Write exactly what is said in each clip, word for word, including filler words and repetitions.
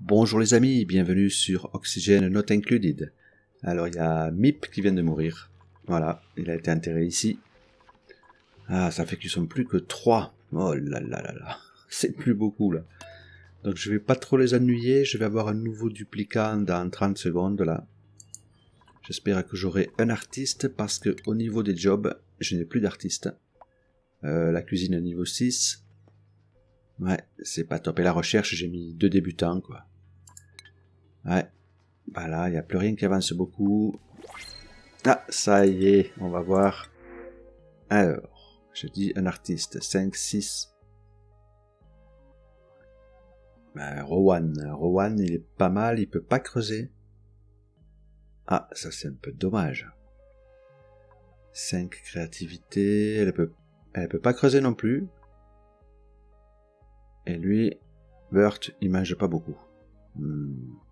Bonjour les amis, bienvenue sur Oxygen Not Included. Alors il y a Mip qui vient de mourir. Voilà, il a été enterré ici. Ah, ça fait qu'ils sont plus que trois. Oh là là là là, c'est plus beaucoup là. Donc je vais pas trop les ennuyer, je vais avoir un nouveau duplicant dans trente secondes là. J'espère que j'aurai un artiste parce que au niveau des jobs, je n'ai plus d'artiste. Euh, la cuisine niveau six. Ouais, c'est pas top. Et la recherche, j'ai mis deux débutants, quoi. Ouais. Bah là, il n'y a plus rien qui avance beaucoup. Ah, ça y est, on va voir. Alors, je dis un artiste. cinq, six. Bah, Rowan. Rowan, il est pas mal, il peut pas creuser. Ah, ça c'est un peu dommage. cinq créativité, elle peut, elle peut pas creuser non plus. Et lui, Burt, il mange pas beaucoup. Hmm.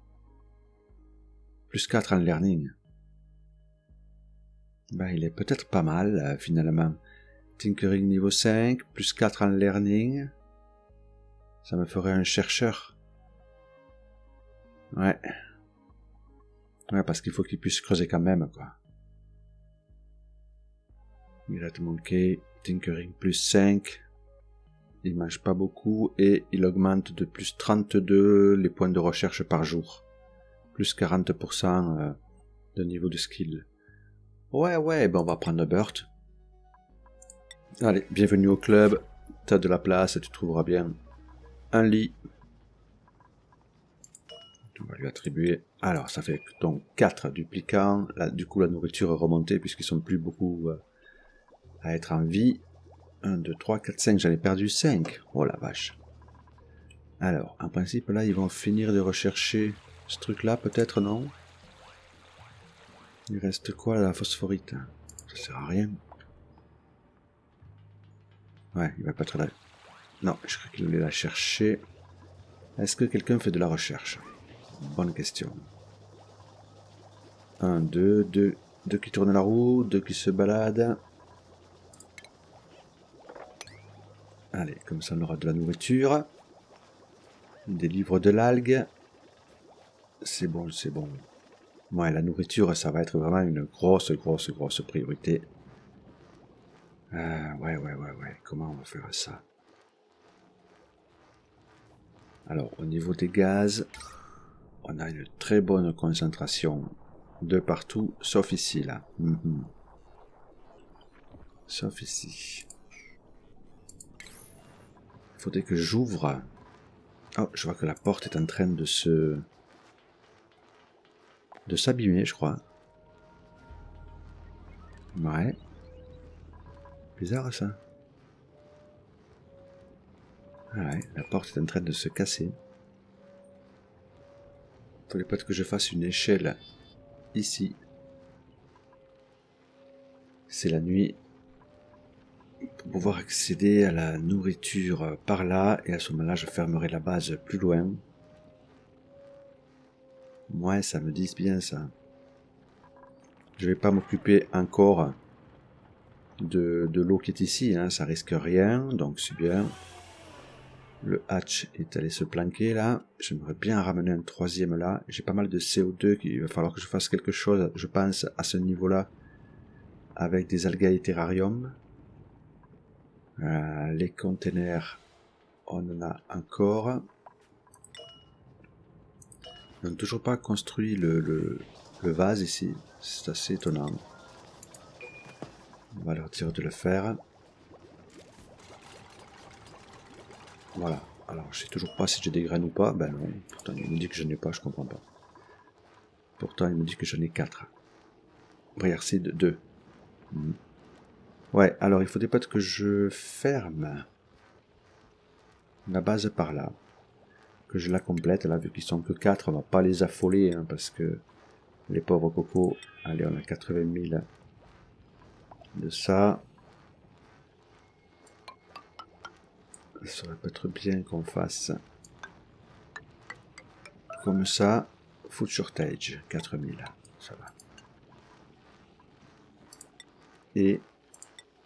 Plus quatre en learning. Bah, il est peut-être pas mal, euh, finalement. Tinkering niveau cinq, plus quatre en learning. Ça me ferait un chercheur. Ouais. Ouais, parce qu'il faut qu'il puisse creuser quand même, quoi. Mirate Monkey, Tinkering plus cinq. Il mange pas beaucoup et il augmente de plus trente-deux les points de recherche par jour. Plus quarante pour cent de niveau de skill. Ouais, ouais, ben on va prendre Burt. Allez, bienvenue au club. T'as de la place, tu trouveras bien un lit. On va lui attribuer. Alors, ça fait donc quatre duplicants. Là, du coup, la nourriture est remontée puisqu'ils sont plus beaucoup euh, à être en vie. un, deux, trois, quatre, cinq. J'en ai perdu cinq. Oh la vache. Alors, en principe, là, ils vont finir de rechercher ce truc-là, peut-être, non? Il reste quoi, la phosphorite? Ça sert à rien. Ouais, il va pas être là. Non, je crois qu'il voulait la chercher. Est-ce que quelqu'un fait de la recherche? Bonne question. un, deux, deux, deux qui tournent la roue, deux qui se baladent. Allez, comme ça on aura de la nourriture. Des livres de l'algue. C'est bon, c'est bon. Ouais, la nourriture, ça va être vraiment une grosse, grosse, grosse priorité. Euh, ouais, ouais, ouais, ouais. Comment on va faire ça? Alors, au niveau des gaz, on a une très bonne concentration de partout, sauf ici, là. Mm-hmm. Sauf ici. Il faudrait que j'ouvre. Oh, je vois que la porte est en train de se... de s'abîmer, je crois. Ouais. Bizarre, ça. Ouais, la porte est en train de se casser. Il faudrait peut-être que je fasse une échelle ici. C'est la nuit. Pour pouvoir accéder à la nourriture par là. Et à ce moment-là, je fermerai la base plus loin. Ouais, ça me dit bien ça. Je vais pas m'occuper encore de, de l'eau qui est ici. Hein. Ça risque rien. Donc c'est bien. Le hatch est allé se planquer là. J'aimerais bien ramener un troisième là. J'ai pas mal de C O deux. Il va falloir que je fasse quelque chose, je pense, à ce niveau-là. Avec des algae terrarium. Euh, les containers, on en a encore. On n'a toujours pas construit le, le, le vase ici. C'est assez étonnant. On va leur dire de le faire. Voilà. Alors, je sais toujours pas si j'ai des graines ou pas. Ben non. Pourtant, il me dit que je n'ai pas, je comprends pas. Pourtant, il me dit que j'en ai quatre. Briarseed deux. Mmh. Ouais, alors il faudrait peut-être que je ferme la base par là. Que je la complète. Là, vu qu'ils sont que quatre, on va pas les affoler. Hein, parce que les pauvres cocos. Allez, on a quatre-vingt mille de ça. Ça serait peut-être bien qu'on fasse comme ça. Food shortage, quatre mille. Ça va. Et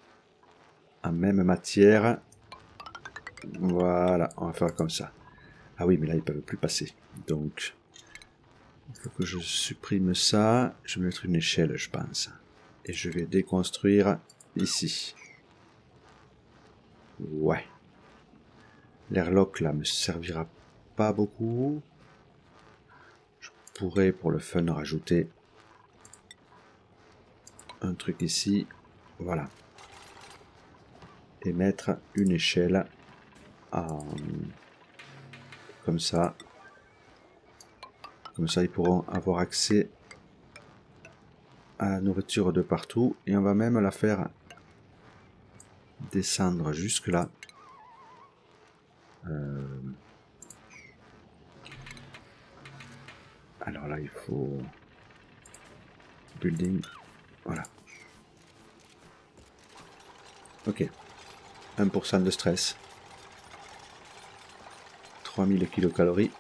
en même matière, voilà, on va faire comme ça. Ah oui, mais là, ils peuvent plus passer. Donc, il faut que je supprime ça. Je vais mettre une échelle, je pense. Et je vais déconstruire ici. Ouais. L'airlock, là, me servira pas beaucoup. Je pourrais, pour le fun, rajouter un truc ici. Voilà. Et mettre une échelle en... comme ça. Comme ça, ils pourront avoir accès à la nourriture de partout. Et on va même la faire descendre jusque là. Euh... Alors là, il faut... building. Voilà. Ok. un pour cent de stress. trois mille kilocalories.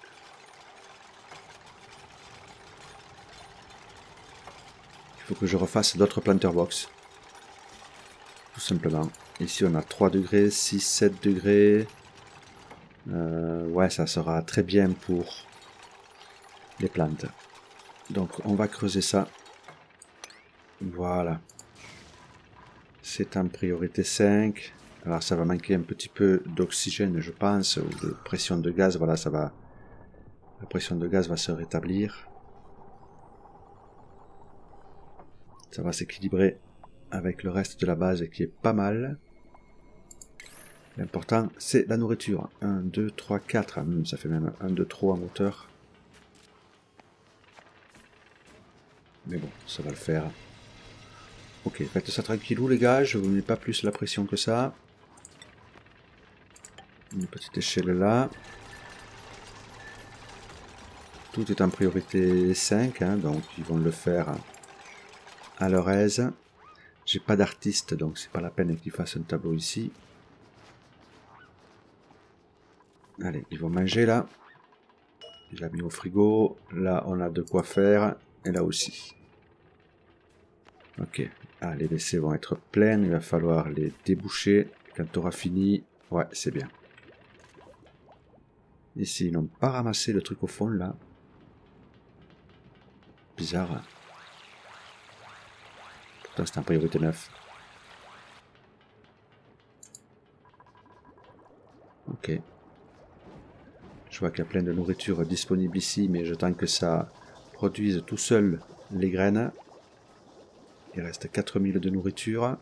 Il faut que je refasse d'autres planter box. Tout simplement. Ici, on a trois degrés, six, sept degrés. Euh, ouais, ça sera très bien pour les plantes. Donc, on va creuser ça. Voilà. C'est en priorité cinq. Alors, ça va manquer un petit peu d'oxygène, je pense, ou de pression de gaz. Voilà, ça va... La pression de gaz va se rétablir. Ça va s'équilibrer avec le reste de la base qui est pas mal. L'important, c'est la nourriture. un, deux, trois, quatre. Hum, ça fait même un, deux, trois en hauteur. Mais bon, ça va le faire. Ok, faites ça tranquillou les gars, je vous mets pas plus la pression que ça. Une petite échelle là. Tout est en priorité cinq, hein, donc ils vont le faire à leur aise. J'ai pas d'artiste, donc c'est pas la peine qu'ils fassent un tableau ici. Allez, ils vont manger là. J'ai mis au frigo. Là, on a de quoi faire. Et là aussi. Ok. Ah, les W C vont être pleins. Il va falloir les déboucher. Quand tu auras fini. Ouais, c'est bien. Ici, ils n'ont pas ramassé le truc au fond là. Bizarre. Pourtant, c'est en priorité neuf. Ok. Je vois qu'il y a plein de nourriture disponible ici, mais j'attends que ça produise tout seul les graines. Il reste quatre mille de nourriture.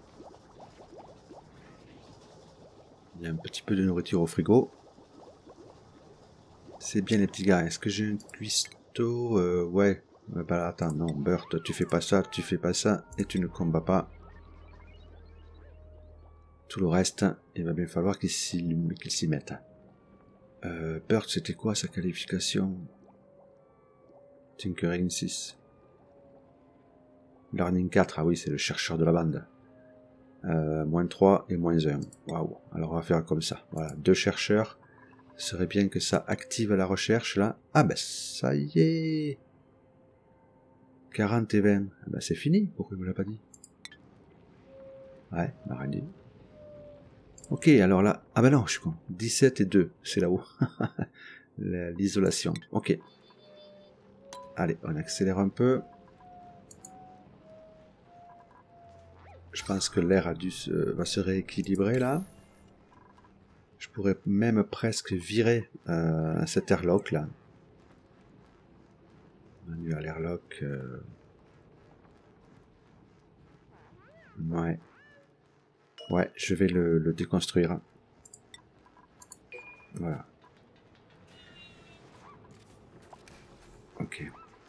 Il y a un petit peu de nourriture au frigo. C'est bien les petits gars. Est-ce que j'ai un cuistot? euh, Ouais. Bah attends, non, Burt, tu fais pas ça, tu fais pas ça, et tu ne combats pas. Tout le reste, il va bien falloir qu'il s'y qu'il s'y mette. Euh, Burt, c'était quoi sa qualification? Tinkering six. Learning quatre, ah oui, c'est le chercheur de la bande. Euh, moins trois et moins un. Waouh. Alors on va faire comme ça. Voilà, deux chercheurs. Ce serait bien que ça active la recherche là. Ah ben ça y est. quarante et vingt. Ah ben c'est fini. Pourquoi il me l'a pas dit? Ouais, m'a rien dit. Ok, alors là. Ah ben non, je suis con. dix-sept et deux. C'est là-haut. L'isolation. Ok. Allez, on accélère un peu. Je pense que l'air a dû se, va se rééquilibrer là. Je pourrais même presque virer euh, cet airlock là. Manuel airlock. Euh... Ouais. Ouais, je vais le, le déconstruire. Voilà. Ok.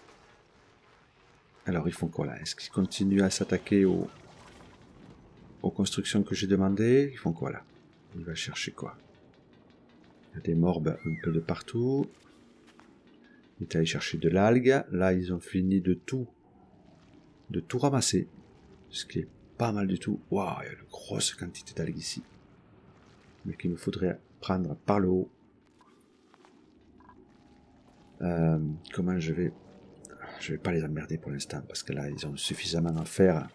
Alors ils font quoi là? Est-ce qu'ils continuent à s'attaquer aux, aux constructions que j'ai demandées? Ils font quoi là? Il va chercher quoi? Il y a des morbes un peu de partout. Il est allé chercher de l'algue. Là ils ont fini de tout. De tout ramasser. Ce qui est pas mal du tout. Waouh, il y a une grosse quantité d'algues ici. Mais qu'il me faudrait prendre par le haut. Euh, comment je vais... Je vais pas les emmerder pour l'instant, parce que là, ils ont suffisamment à faire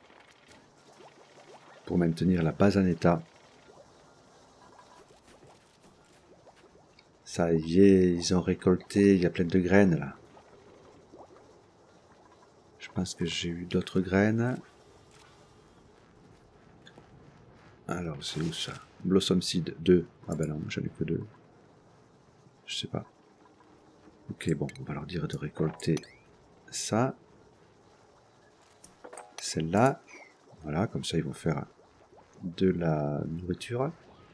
pour maintenir la base en état. Ça y est, ils ont récolté, il y a plein de graines là. Je pense que j'ai eu d'autres graines. Alors, c'est où ça? Blossom Seed deux. Ah ben non, j'en ai que deux. Je sais pas. Ok, bon, on va leur dire de récolter ça. Celle-là. Voilà, comme ça ils vont faire de la nourriture.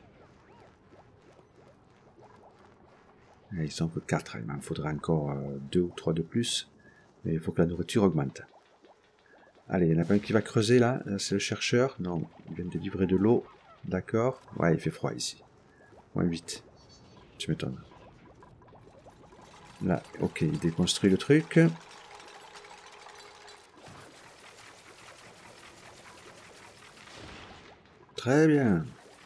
Et ils sont que quatre, il m'en faudra encore deux ou trois de plus. Mais il faut que la nourriture augmente. Allez, il y en a pas un qui va creuser là, là c'est le chercheur. Non, il vient de livrer de l'eau. D'accord. Ouais, il fait froid ici. moins huit. Tu m'étonnes. Là, ok, il déconstruit le truc. Très bien.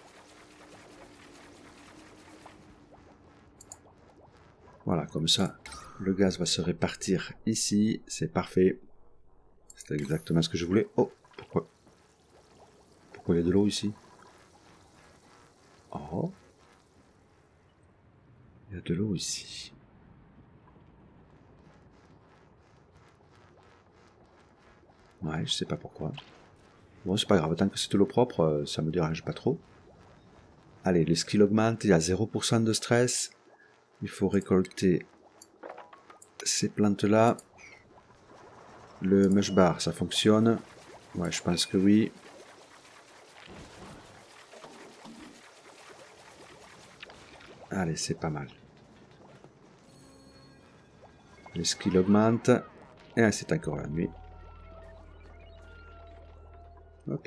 Voilà, comme ça, le gaz va se répartir ici. C'est parfait. C'est exactement ce que je voulais. Oh, pourquoi Pourquoi il y a de l'eau ici? Oh. Il y a de l'eau ici. Ouais, je sais pas pourquoi. Bon, c'est pas grave, tant que c'est de l'eau propre, ça me dérange pas trop. Allez, le skill augmente, il y a zéro pour cent de stress. Il faut récolter ces plantes-là. Le mush bar, ça fonctionne. Ouais, je pense que oui. Allez, c'est pas mal. Le skill augmente. Et c'est encore la nuit. Ok.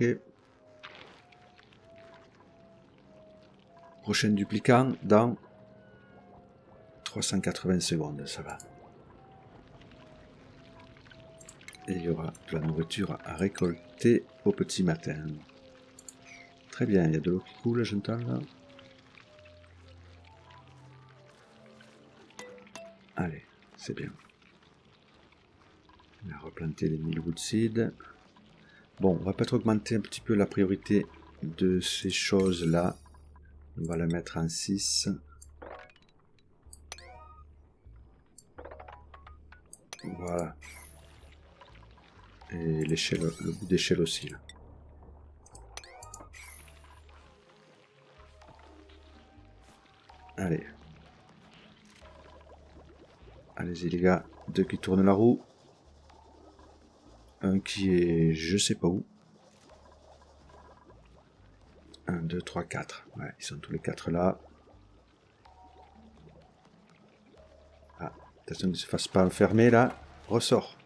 Prochain duplicant dans trois cent quatre-vingts secondes, ça va. Et il y aura de la nourriture à récolter au petit matin. Très bien, il y a de l'eau qui coule, j'entends là. Allez, c'est bien. On a replanté les mille wood seeds. Bon, on va peut-être augmenter un petit peu la priorité de ces choses-là. On va la mettre en six. Voilà. Et l'échelle, le bout d'échelle aussi. Là. Allez. Allez-y les gars. Deux qui tournent la roue. Un qui est je sais pas où. un, deux, trois, quatre. Ouais, ils sont tous les quatre là. Ah, attention qu'ils ne se fassent pas enfermer là. Ressort.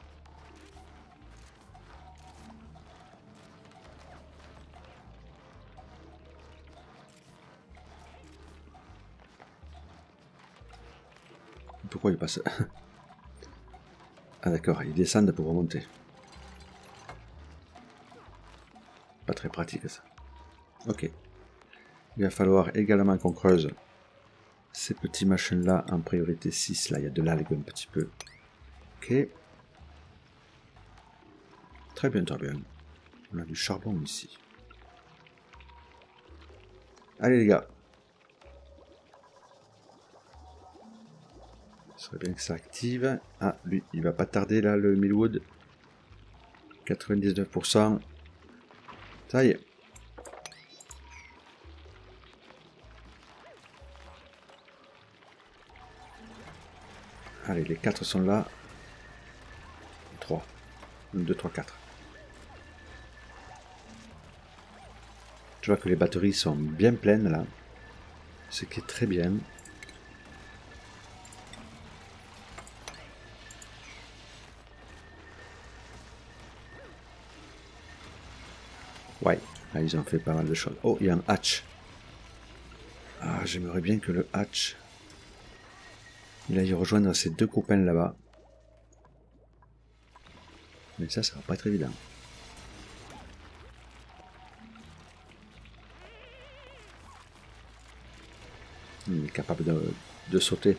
Pourquoi il passe? Ah d'accord, ils descendent pour remonter. Pas très pratique ça. Ok. Il va falloir également qu'on creuse ces petits machins là en priorité six. Là, il y a de l'algue un petit peu. Ok. Très bien, très bien. On a du charbon ici. Allez les gars. Ce serait bien que ça active. Ah, lui, il va pas tarder là, le Millwood. quatre-vingt-dix-neuf pour cent. Ça y est. Allez, les quatre sont là. trois. un, deux, trois, quatre. Je vois que les batteries sont bien pleines là. Ce qui est très bien. Ouais, là ils ont fait pas mal de choses. Oh, il y a un hatch. Ah, j'aimerais bien que le hatch... il aille rejoindre ces deux copains là-bas. Mais ça, ça va pas être évident. Il est capable de, de sauter.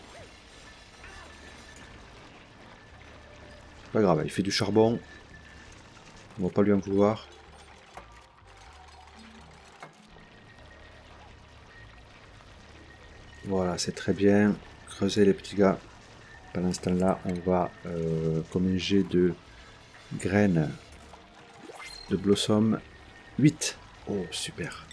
C'est pas grave, il fait du charbon. On va pas lui en vouloir. Voilà, c'est très bien. Creusez les petits gars. Pendant ce temps-là, on va, euh, comme un jet de graines de blossom, huit. Oh, super.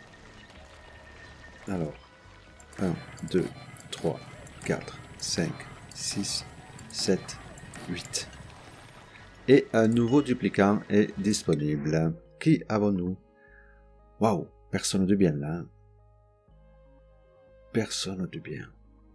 Alors, un, deux, trois, quatre, cinq, six, sept, huit. Et un nouveau duplicant est disponible. Qui avons-nous? Waouh, personne de bien là. Personne de bien.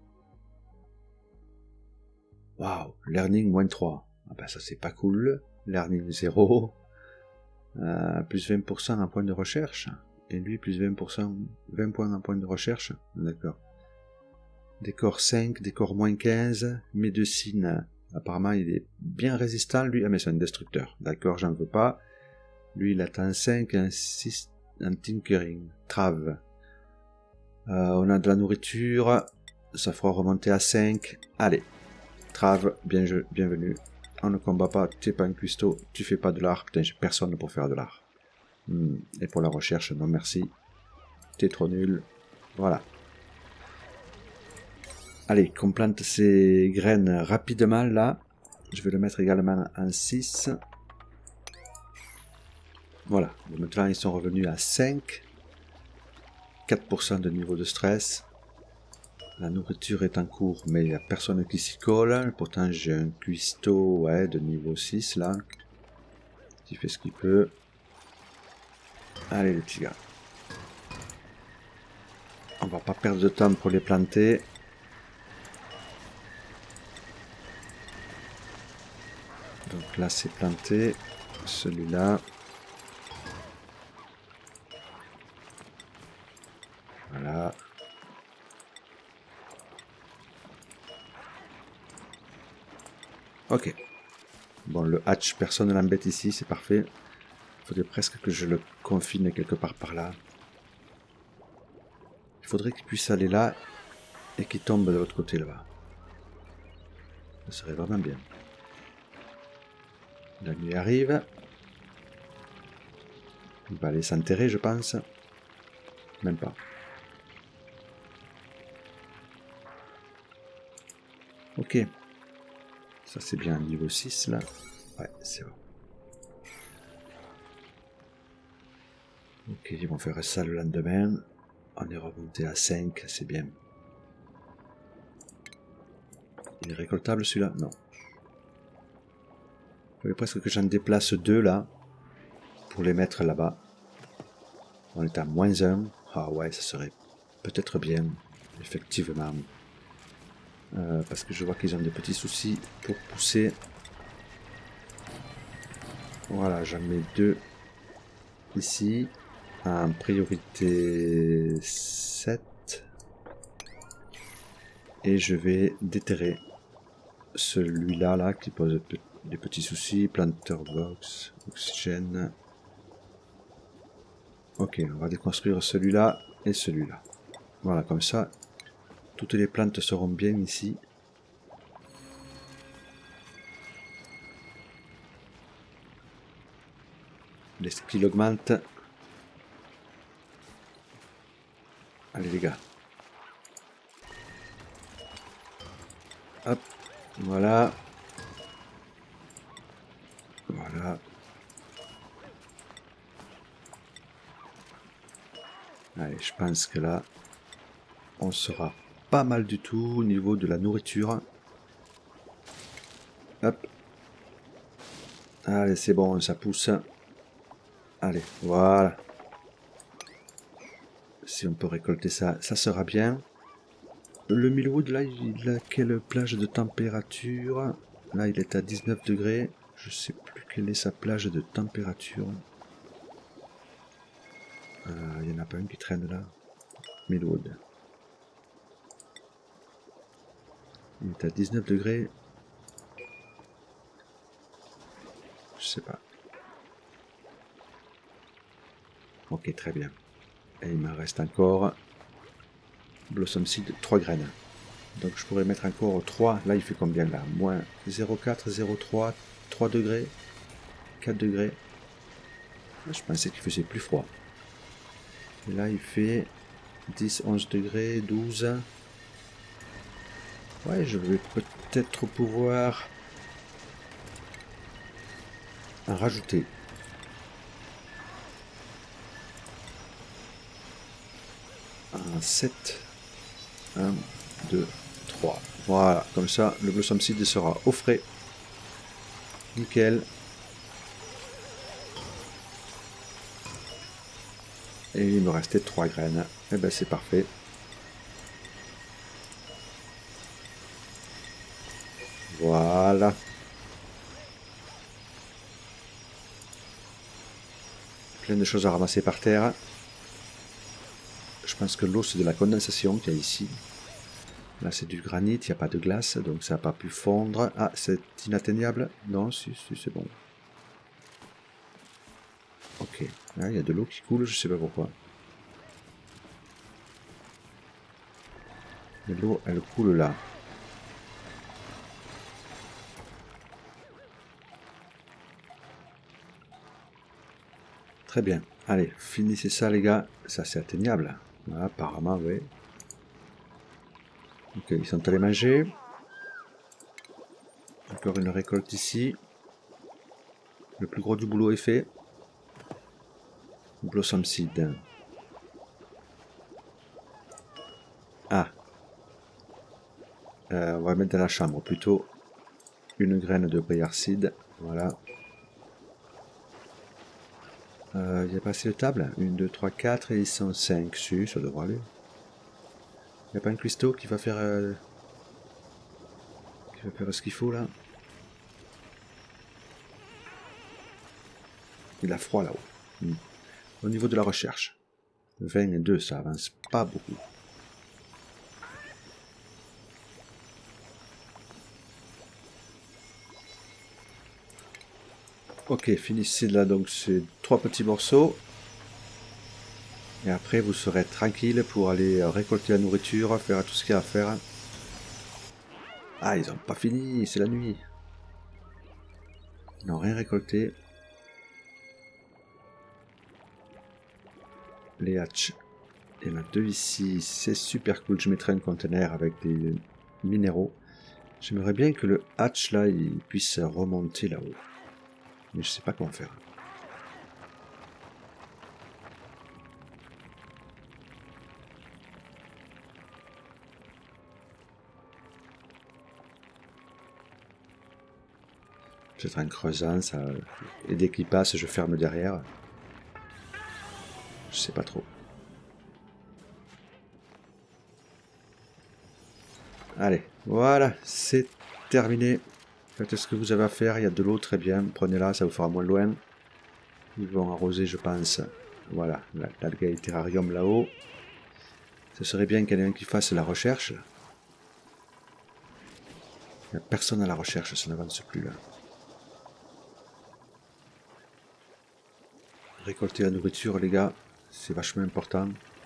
Waouh, learning moins trois. Ah ben ça c'est pas cool. Learning zéro. Euh, plus vingt pour cent en point de recherche. Et lui plus vingt pour cent, vingt points en point de recherche. D'accord. Décor cinq, décor moins quinze. Médecine. Apparemment il est bien résistant lui. Ah mais c'est un destructeur. D'accord, j'en veux pas. Lui il atteint cinq, un six, un tinkering. Trave. Euh, on a de la nourriture. Ça fera remonter à cinq. Allez. Trave, bien, bienvenue. On ne combat pas, tu n'es pas un cuistot, tu fais pas de l'art. Putain, j'ai personne pour faire de l'art. Hmm. Et pour la recherche, non merci. T'es trop nul. Voilà. Allez, qu'on plante ces graines rapidement là. Je vais le mettre également en six. Voilà. Maintenant, ils sont revenus à cinq. quatre pour cent de niveau de stress. La nourriture est en cours, mais il n'y a personne qui s'y colle. Pourtant, j'ai un cuistot ouais, de niveau six, là, qui fait ce qu'il peut. Allez, les petits gars. On va pas perdre de temps pour les planter. Donc là, c'est planté. Celui-là. Voilà. Ok. Bon, le hatch, personne ne l'embête ici, c'est parfait. Il faudrait presque que je le confine quelque part par là. Il faudrait qu'il puisse aller là et qu'il tombe de l'autre côté là-bas. Ça serait vraiment bien. La nuit arrive. Il va aller s'enterrer, je pense. Même pas. Ok. Ça c'est bien, niveau six là. Ouais, c'est bon. Ok, ils vont faire ça le lendemain. On est remonté à cinq, c'est bien. Il est récoltable celui-là? Non. Il faudrait presque que j'en déplace deux là. Pour les mettre là-bas. On est à moins un. Ah ouais, ça serait peut-être bien. Effectivement. Euh, parce que je vois qu'ils ont des petits soucis pour pousser. Voilà, j'en mets deux ici. En priorité sept. Et je vais déterrer celui-là là, qui pose des petits soucis. Planter box, oxygène. Ok, on va déconstruire celui-là et celui-là. Voilà, comme ça, toutes les plantes seront bien ici. Les skills augmentent. Allez les gars. Hop, voilà. Voilà. Allez, je pense que là, on sera pas mal du tout au niveau de la nourriture. Hop. Allez, c'est bon, ça pousse. Allez, voilà. Si on peut récolter ça, ça sera bien. Le Millwood, là, il a quelle plage de température? Là, il est à dix-neuf degrés. Je sais plus quelle est sa plage de température. Il euh, n'y en a pas une qui traîne là. Millwood. Il est à dix-neuf degrés. Je sais pas. Ok, très bien. Et il me reste encore Blossom Seed, trois graines. Donc je pourrais mettre encore trois. Là, il fait combien là? Moins zéro virgule quatre, zéro virgule trois, trois degrés, quatre degrés. Je pensais qu'il faisait plus froid. Et là, il fait dix, onze degrés, douze. Ouais, je vais peut-être pouvoir en rajouter. Un sept. un, deux, trois. Voilà, comme ça, le Blossom Seed sera au frais. Nickel. Et il me restait trois graines. Et ben c'est parfait. Voilà. Plein de choses à ramasser par terre. Je pense que l'eau c'est de la condensation qu'il y a ici. Là c'est du granit, il n'y a pas de glace, donc ça n'a pas pu fondre. Ah, c'est inatteignable? Non, si, si, c'est bon. Ok, là il y a de l'eau qui coule, je sais pas pourquoi. Mais l'eau, elle coule là. Très bien. Allez, finissez ça les gars. Ça c'est atteignable. Voilà, apparemment, oui. Ok, ils sont allés manger. Encore une récolte ici. Le plus gros du boulot est fait. Blossom Seed. Ah. Euh, on va mettre dans la chambre plutôt une graine de Briar Seed. Voilà. Il euh, n'y a pas assez de tables. un, deux, trois, quatre et ils sont cinq. Si, ça devrait aller. Il n'y a pas un cuistot qui va faire... Euh, qui va faire ce qu'il faut là. Il a froid là-haut. Hmm. Au niveau de la recherche. vingt et deux, ça avance pas beaucoup. Ok, finissez là donc ces trois petits morceaux. Et après vous serez tranquille pour aller récolter la nourriture, faire tout ce qu'il y a à faire. Ah, ils ont pas fini, c'est la nuit. Ils n'ont rien récolté. Les hatches. Il y en a deux ici, c'est super cool. Je mettrai un conteneur avec des minéraux. J'aimerais bien que le hatch là, il puisse remonter là-haut. Mais je sais pas comment faire. Peut-être en creusant, ça... et dès qu'il passe, je ferme derrière. Je sais pas trop. Allez, voilà, c'est terminé. Faites ce que vous avez à faire, il y a de l'eau, très bien. Prenez-la, ça vous fera moins loin. Ils vont arroser, je pense. Voilà, l'algae terrarium là-haut. Ce serait bien qu'il y en ait un qui fasse la recherche. Il n'y a personne à la recherche, ça n'avance plus là. Récolter la nourriture, les gars, c'est vachement important.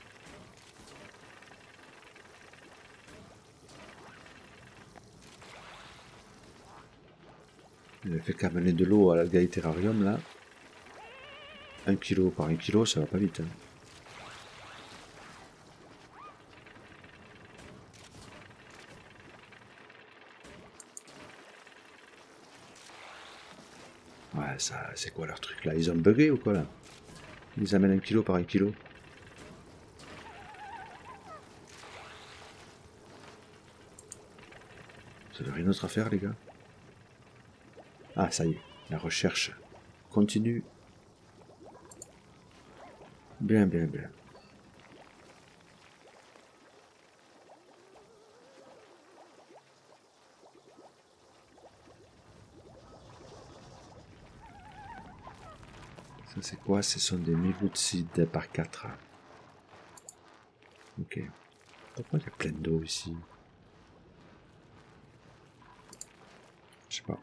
Il a fait qu'amener de l'eau à l'algae terrarium là. Un kilo par un kilo, ça va pas vite. Hein. Ouais, ça, c'est quoi leur truc là? Ils ont bugué ou quoi là? Ils amènent un kilo par un kilo. Ça n'a rien d'autre à faire, les gars. Ah, ça y est, la recherche continue. Bien, bien, bien. Ça c'est quoi? Ce sont des mivoutsides par quatre. Ok. Pourquoi il y a plein d'eau ici? Je sais pas.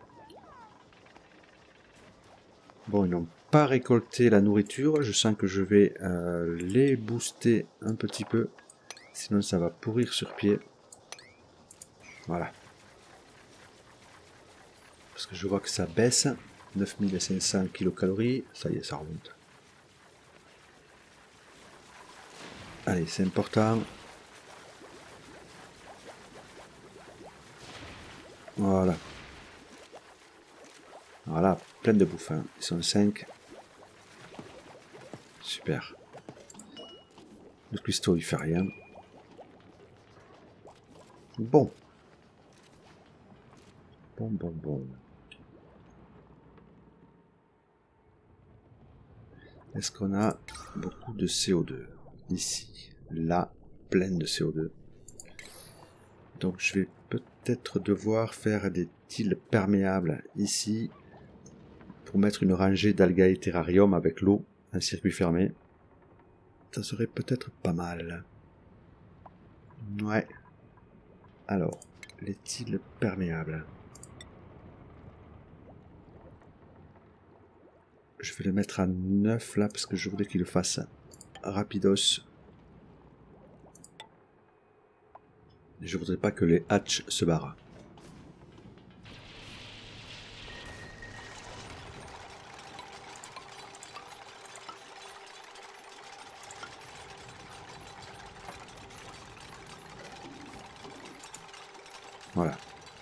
Bon, ils n'ont pas récolté la nourriture. Je sens que je vais euh, les booster un petit peu. Sinon ça va pourrir sur pied. Voilà. Parce que je vois que ça baisse. neuf mille cinq cents kilocalories. Ça y est, ça remonte. Allez, c'est important. Voilà. Voilà, plein de bouffe. Hein. Ils sont cinq. Super. Le cuistot, il fait rien. Bon. Bon, bon, bon. Est-ce qu'on a beaucoup de C O deux? Ici. Là, plein de C O deux. Donc je vais peut-être devoir faire des tiles perméables ici. Pour mettre une rangée d'algae terrarium avec l'eau. Un circuit fermé. Ça serait peut-être pas mal. Ouais. Alors, les tiles perméables. Je vais le mettre à neuf là parce que je voulais qu'il le fasse rapidos. Et je voudrais pas que les hatches se barrent. Voilà.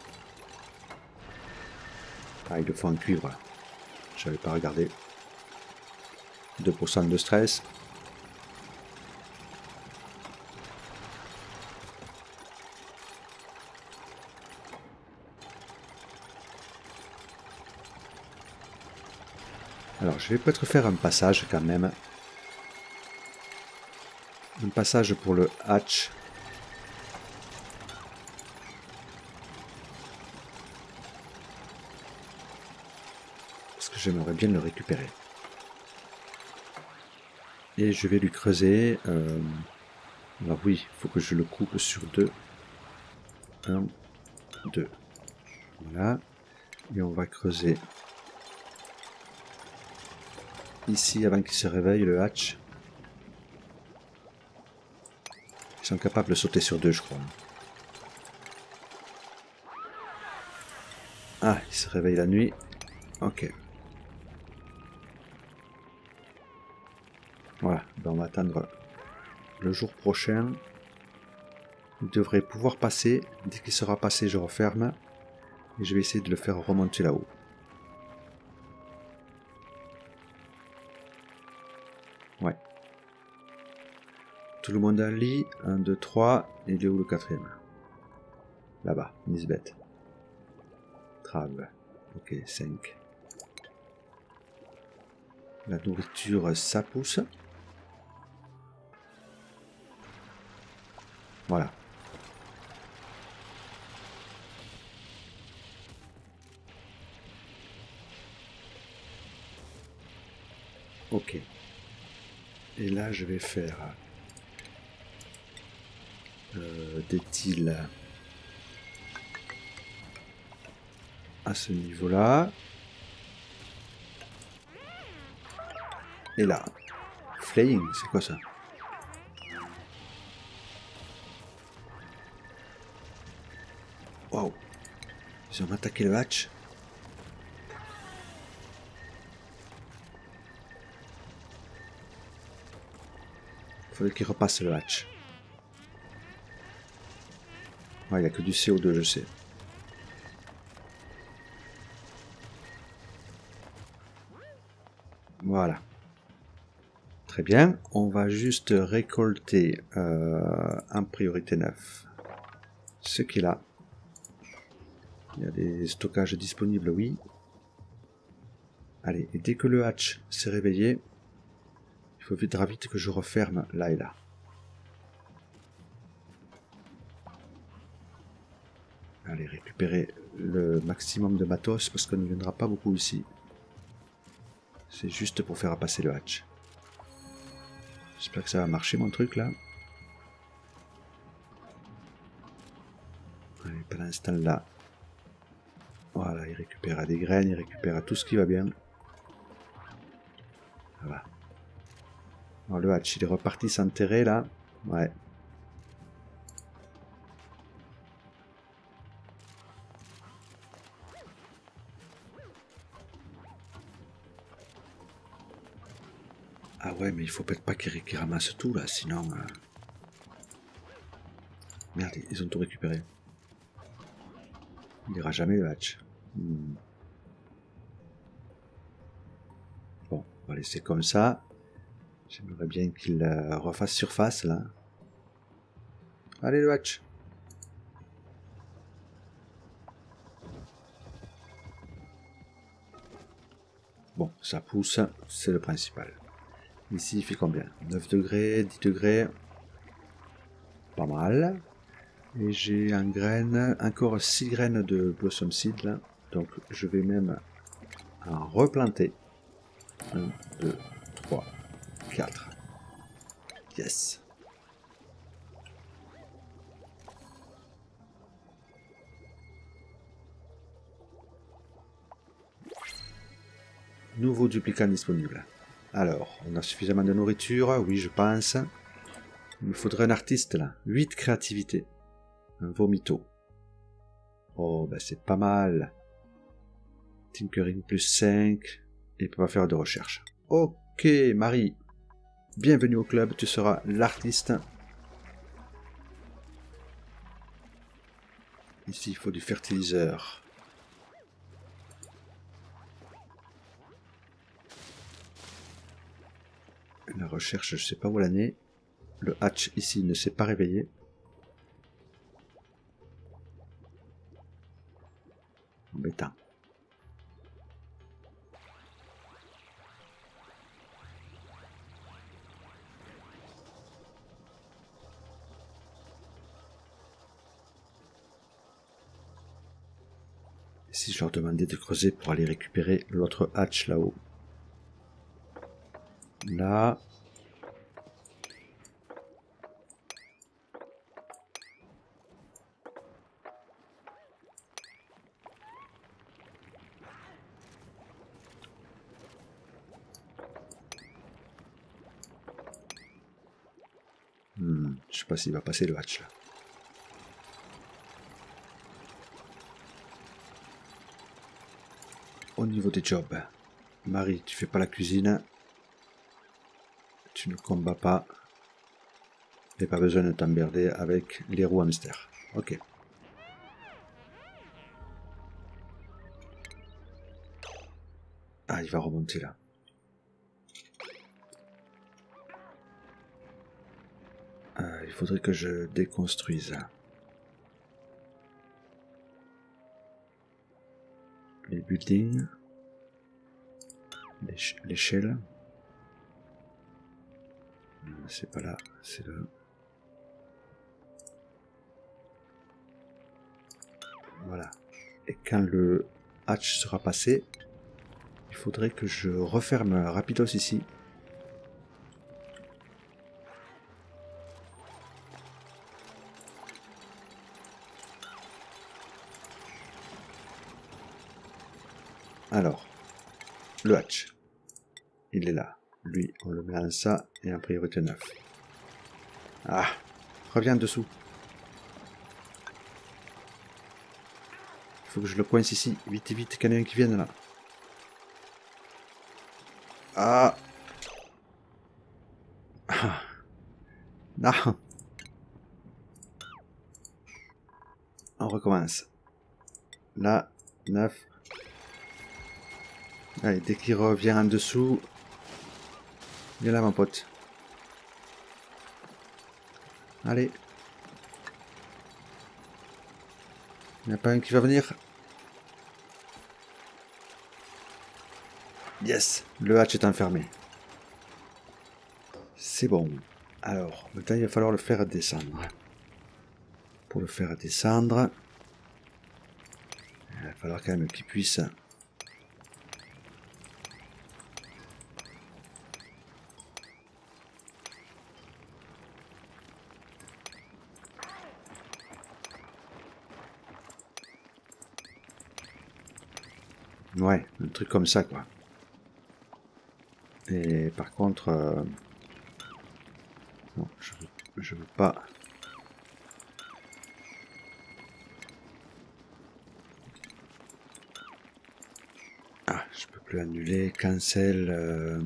Ah, il le faut en cuivre là. J'avais pas regardé. deux pour cent de stress. Alors je vais peut-être faire un passage quand même. Un passage pour le hatch. Parce que j'aimerais bien le récupérer. Et je vais lui creuser. Euh... Alors oui, il faut que je le coupe sur deux. un, deux. Voilà. Et on va creuser ici avant qu'il se réveille le hatch. Ils sont capables de sauter sur deux, je crois. Ah, il se réveille la nuit. Ok. Voilà, ben on va attendre le jour prochain. Il devrait pouvoir passer. Dès qu'il sera passé, je referme. Et je vais essayer de le faire remonter là-haut. Ouais. Tout le monde a un lit. un, deux, trois. Et il est où le quatrième? Là-bas, Nisbeth. Trave. Ok, cinq. La nourriture, ça pousse. Voilà. Ok. Et là, je vais faire euh, des tiles à ce niveau-là. Et là. Flaying, c'est quoi ça? Waouh. Ils ont attaqué le hatch. Il faudrait qu'ils repassent le hatch. Ouais, il n'y a que du C O deux, je sais. Voilà. Très bien. On va juste récolter euh, en priorité neuf ce qu'il a. Il y a des stockages disponibles, oui. Allez, et dès que le hatch s'est réveillé, il faut vite, vite que je referme là et là. Allez, récupérer le maximum de matos parce qu'on ne viendra pas beaucoup ici. C'est juste pour faire passer le hatch. J'espère que ça va marcher mon truc là. Allez, pour l'instant là. Voilà, il récupère des graines, il récupère tout ce qui va bien. Voilà. Alors le hatch, il est reparti s'enterrer là. Ouais. Ah ouais, mais il faut peut-être pas qu'ils qu ramassent tout là, sinon... Euh... Merde, ils ont tout récupéré. Il n'ira jamais le hatch. Hmm. Bon, on va laisser comme ça. J'aimerais bien qu'il euh, refasse surface là. Allez le hatch. Bon, ça pousse, c'est le principal. Ici, il fait combien? neuf degrés, dix degrés. Pas mal. Et j'ai un graine, encore six graines de Blossom Seed là. Donc je vais même en replanter. un, deux, trois, quatre. Yes. Nouveau duplicat disponible. Alors, on a suffisamment de nourriture, oui je pense. Il me faudrait un artiste là. huit créativité. Un vomito. Oh, ben c'est pas mal. Tinkering plus cinq. Et il peut pas faire de recherche. Ok, Marie. Bienvenue au club, tu seras l'artiste. Ici, il faut du fertiliseur. La recherche, je sais pas où elle en est. Le hatch ici ne s'est pas réveillé. Embêtant. Si je leur demandais de creuser pour aller récupérer l'autre hatch là-haut. Là. Hmm, je sais pas s'il va passer le hatch là. Au niveau des jobs, Marie, tu fais pas la cuisine. Tu ne combats pas. Et pas besoin de t'emmerder avec les roues hamster. Ok. Ah, il va remonter là. Euh, il faudrait que je déconstruise les buildings, l'échelle. C'est pas là, c'est là. Voilà. Et quand le hatch sera passé, il faudrait que je referme rapidos ici. Alors, le hatch, il est là. Lui, on le met en ça et en priorité neuf. Ah, reviens dessous. Il faut que je le coince ici. Vite, vite, qu'il y en ait un qui vienne là. Ah. Ah. Non. On recommence. Là, neuf. Allez, dès qu'il revient en dessous, viens là mon pote. Allez. Il n'y en a pas un qui va venir. Yes, le hatch est enfermé. C'est bon. Alors, maintenant il va falloir le faire descendre. Pour le faire descendre, il va falloir quand même qu'il puisse... Ouais, un truc comme ça, quoi. Et par contre... Euh... Non, je veux, je veux pas... Ah, je peux plus annuler. Cancel... Euh...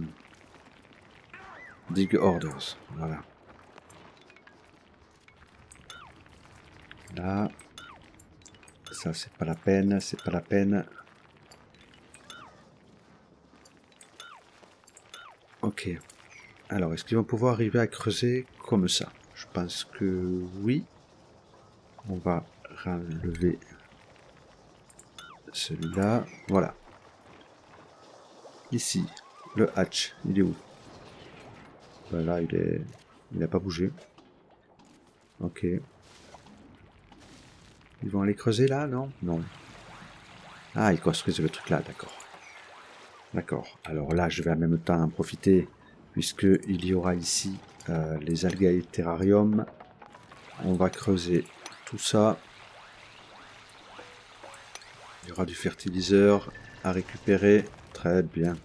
Dig orders. Voilà. Là... Ça, c'est pas la peine, c'est pas la peine. Ok. Alors, est-ce qu'ils vont pouvoir arriver à creuser comme ça? Je pense que oui. On va relever celui-là. Voilà. Ici, le hatch, il est où? Ben là, il est... il n'a pas bougé. Ok. Ils vont aller creuser là, non? Non. Ah, ils construisent le truc là, d'accord. D'accord. Alors là, je vais en même temps en profiter, puisqu'il y aura ici euh, les algae terrarium. On va creuser tout ça. Il y aura du fertiliseur à récupérer. Très bien.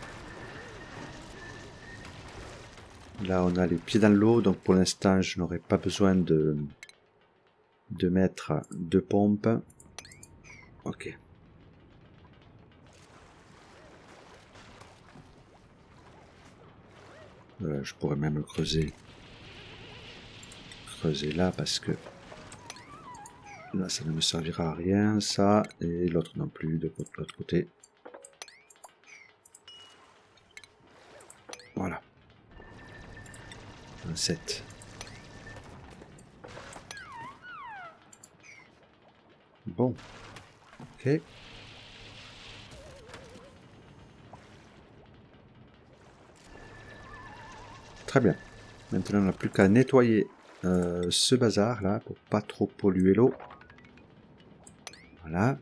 Là, on a les pieds dans l'eau, donc pour l'instant, je n'aurai pas besoin de, de mettre de pompe. Ok. Euh, je pourrais même creuser. Creuser là, parce que là, ça ne me servira à rien, ça, et l'autre non plus, de l'autre côté. Voilà. Un sept. Bon. Ok. Très bien. Maintenant, on n'a plus qu'à nettoyer euh, ce bazar là pour pas trop polluer l'eau. Voilà.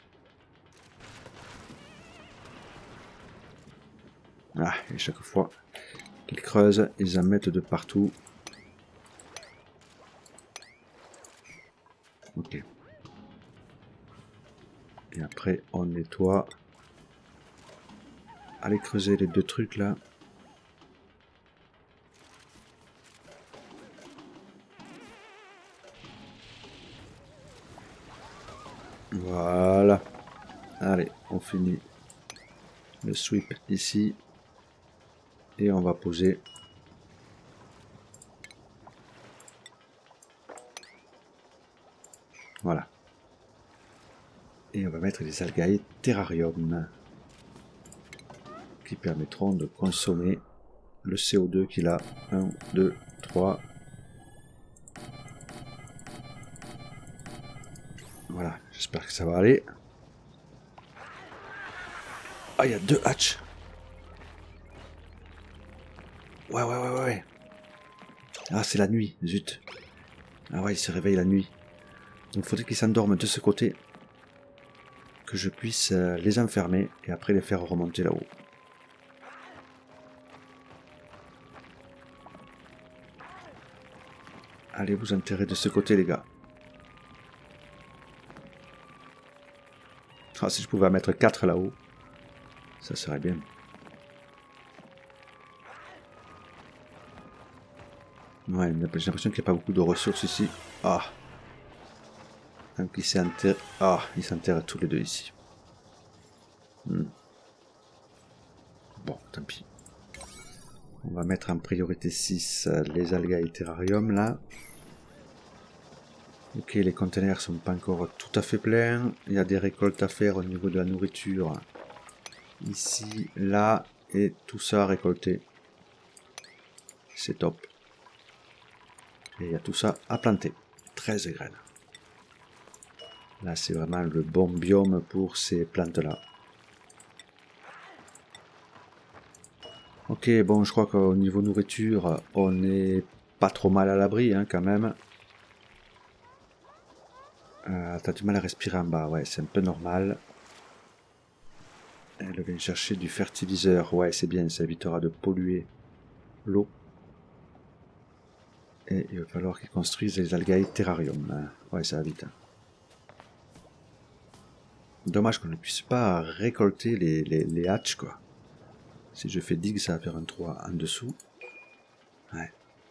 Ah, et chaque fois qu'ils creusent, ils en mettent de partout. Ok. Et après, on nettoie. Allez creuser les deux trucs là. Voilà. Allez, on finit le sweep ici. Et on va poser voilà. Et on va mettre les algae terrarium qui permettront de consommer le C O deux qu'il a. un, deux, trois. Voilà, j'espère que ça va aller. Ah, il y a deux hatches. Ouais, ouais, ouais, ouais. Ah, c'est la nuit, zut. Ah ouais, il se réveille la nuit. Donc il faudrait qu'ils s'endorment de ce côté. Que je puisse les enfermer et après les faire remonter là-haut. Allez vous enterrer de ce côté, les gars. Ah, si je pouvais en mettre quatre là-haut, ça serait bien. Ouais, j'ai l'impression qu'il n'y a pas beaucoup de ressources ici. Ah. Donc il s'enterre. Ah, ils s'enterrent tous les deux ici. Hmm. Bon, tant pis. On va mettre en priorité six les algae terrarium là. Ok, les containers sont pas encore tout à fait pleins. Il y a des récoltes à faire au niveau de la nourriture. Ici, là, et tout ça récolté. C'est top. Et il y a tout ça à planter. treize graines. Là, c'est vraiment le bon biome pour ces plantes-là. Ok, bon, je crois qu'au niveau nourriture, on n'est pas trop mal à l'abri, hein, quand même. Euh, T'as du mal à respirer en bas, ouais, c'est un peu normal. Elle vient chercher du fertiliseur, ouais, c'est bien, ça évitera de polluer l'eau. Et il va falloir qu'ils construisent les algae terrarium. Ouais, ça va vite. Dommage qu'on ne puisse pas récolter les, les, les hatches, quoi. Si je fais dig, ça va faire un trois en dessous. Ouais.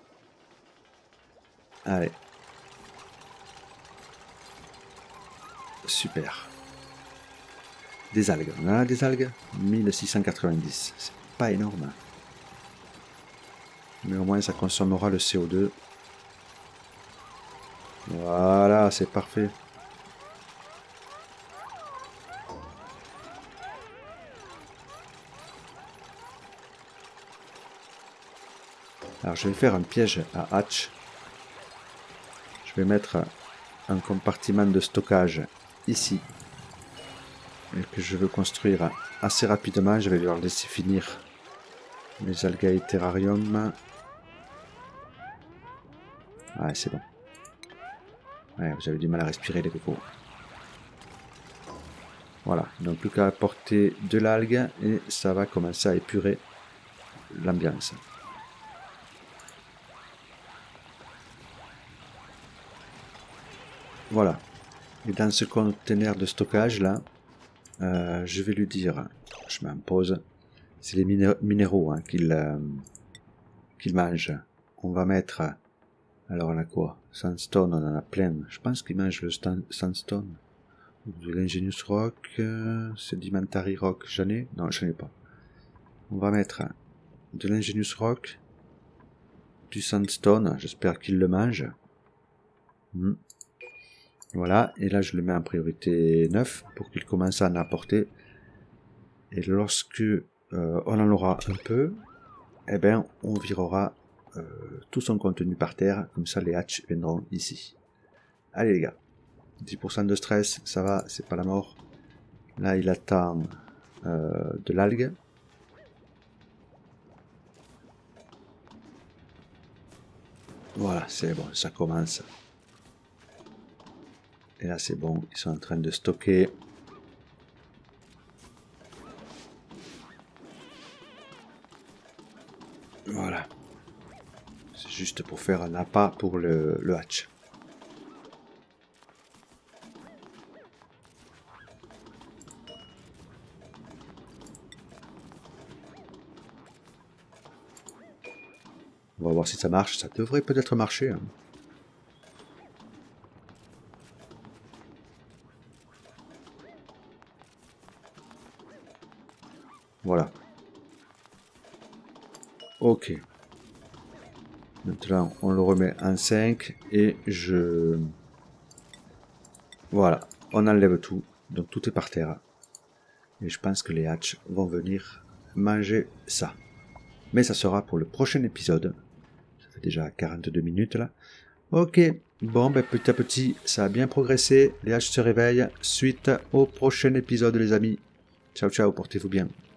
Allez. Super. Des algues. On a des algues mille six cent quatre-vingt-dix. C'est pas énorme. Mais au moins ça consommera le C O deux. Voilà, c'est parfait. Alors je vais faire un piège à hatch. Je vais mettre un compartiment de stockage ici. Et que je veux construire assez rapidement. Je vais leur laisser finir les algae terrarium. Ouais, c'est bon. Ouais, vous avez du mal à respirer les cocos. Voilà, donc plus qu'à apporter de l'algue et ça va commencer à épurer l'ambiance. Voilà. Et dans ce conteneur de stockage là, euh, je vais lui dire, je m'impose, c'est les minéraux hein, qu'il euh, qu'il mange. On va mettre, alors on a quoi? Sandstone, on en a plein. Je pense qu'il mange le sandstone. De l'Ingenious Rock, euh, Sedimentary Rock, j'en ai? Non, j'en ai pas. On va mettre de l'Ingenious Rock, du Sandstone, j'espère qu'il le mange. Hmm. Voilà, et là je le mets en priorité neuf pour qu'il commence à en apporter. Et lorsque euh, on en aura un peu, eh ben on virera euh, tout son contenu par terre, comme ça les hatches viendront ici. Allez les gars. dix pour cent de stress, ça va, c'est pas la mort. Là, il attend euh, de l'algue. Voilà, c'est bon, ça commence. Et là, c'est bon, ils sont en train de stocker. Voilà. C'est juste pour faire un appât pour le, le hatch. On va voir si ça marche. Ça devrait peut-être marcher. Hein. Voilà. Ok. Maintenant, on le remet en cinq et je... Voilà. On enlève tout. Donc tout est par terre. Et je pense que les hatches vont venir manger ça. Mais ça sera pour le prochain épisode. Ça fait déjà quarante-deux minutes là. Ok, bon, ben, petit à petit, ça a bien progressé. Les hatches se réveillent. Suite au prochain épisode, les amis. Ciao, ciao, portez-vous bien.